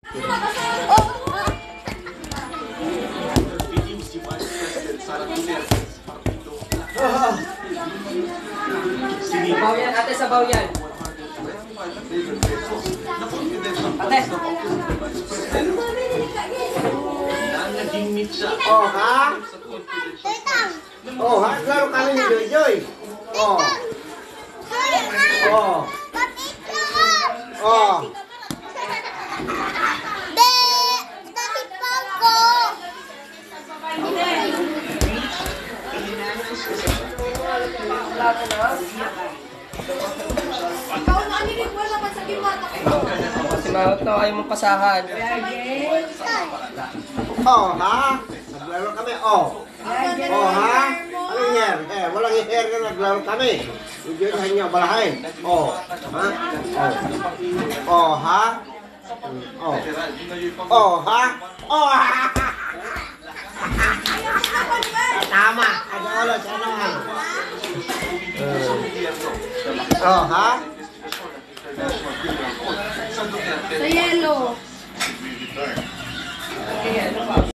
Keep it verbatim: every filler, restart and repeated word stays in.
Sabaw yan, ate, sabaw yan. Ate. Oh, ha? Oh, ha? Laro kami ni Joy Joy. Oh. Oh. Oh. Ikaw na anilig mo naman sa bimata kayo. Kasi mahot na kayo mong pasahan. Oh, ha? Naglaro kami, oh. Oh, ha? Anong hair? Eh, walang hair ka naglaro kami. Hindi na niya balahay. Oh, ha? Oh. Oh, ha? Oh. Oh, ha? Oh, ha? Tama. Ano oras? Ano nga? Oh, ha? Sa yellow.